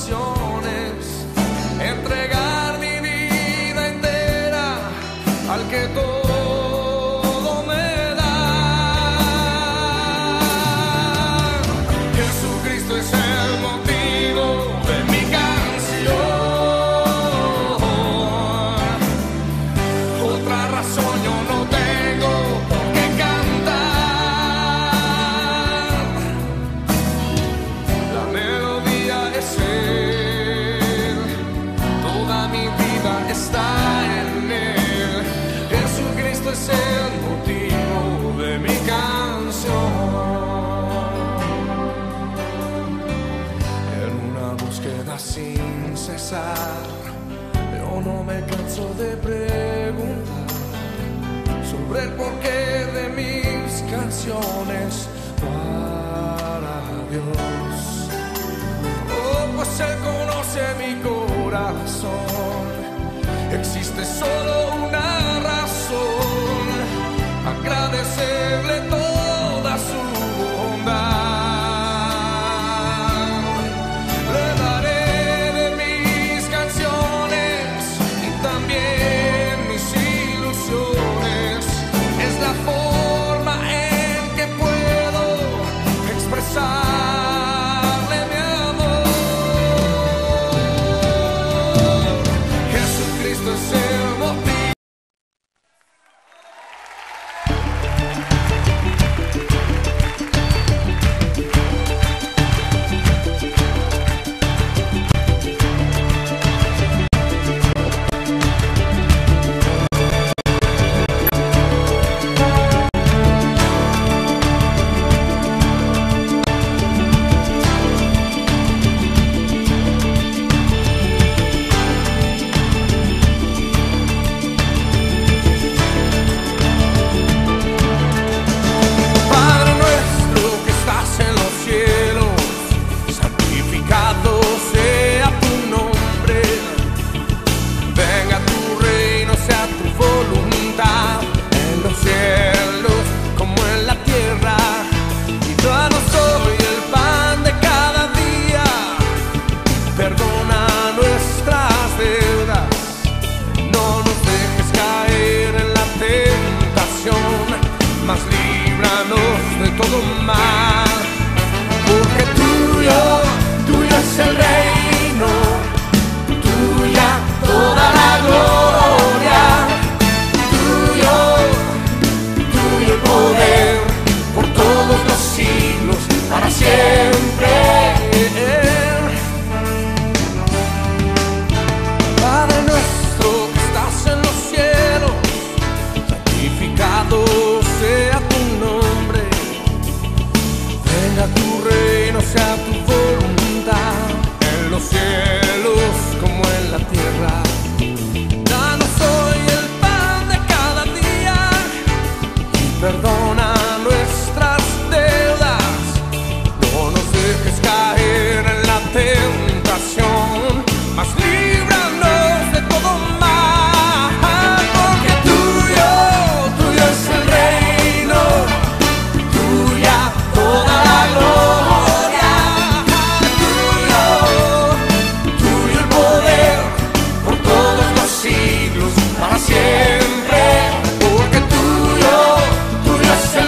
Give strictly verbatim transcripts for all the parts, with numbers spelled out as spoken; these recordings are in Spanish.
pasiones, entregar mi vida entera al que todo me da. Jesucristo es el motivo de mi canción. Otra razón yo no tengo por qué cantar. La melodía es Él, toda mi vida está en Él. Jesucristo es el motivo de mi canción. En una búsqueda sin cesar, yo no me canso de preguntar sobre el porqué de mis canciones para Dios. Oh, pues Él conoce mi corazón. Existe solo una razón: agradecerle toda su bondad. Le daré de mis canciones y también mis ilusiones. Es la forma en que puedo expresarle mi amor. Jesucristo es el motivo. Padre nuestro que estás en los cielos, santificado sea tu nombre. Venga tu reino, sea tu voluntad, en los cielos como en la tierra. Y danos hoy el pan de cada día. Perdona nuestras deudas, no nos dejes caer en la tentación, mas líbranos de todo mal. Porque tuyo, tuyo es el reino, tuya toda la gloria, tuyo, tuyo el poder, por todos los siglos, para siempre. Padre nuestro que estás en los cielos, santificado sea tu nombre. Venga tu reino, sea tu voluntad, en los cielos como en la tierra. Danos hoy el pan de cada día y perdona nuestras deudas. No nos dejes caer en la tentación, mas líbranos de todo mal. Porque tuyo, tuyo es el reino, tuya toda la gloria, tuyo, tuyo el poder, por todos los siglos, para siempre. Porque tuyo, tuyo es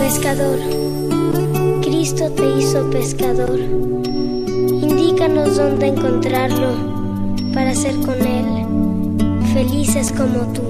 Pescador, Cristo te hizo pescador. Indícanos dónde encontrarlo para ser con Él felices como tú.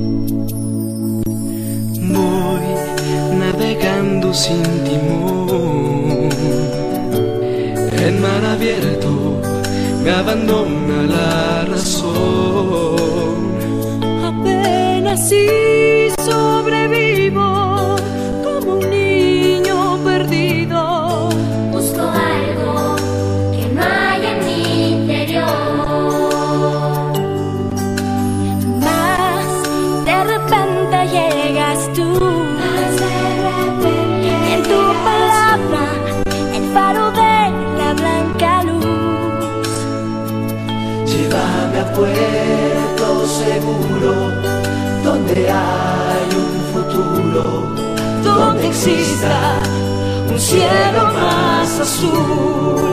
Voy navegando sin timón, en mar abierto me abandona la razón. Apenas si sobrevivo como un niño perdido. Busco algo que no hay en mi interior. Mas de repente llegas tú. Más de repente Y en tu palabra el faro de la blanca luz. Llévame a puerto seguro, donde hay un futuro, Donde exista un cielo más azul.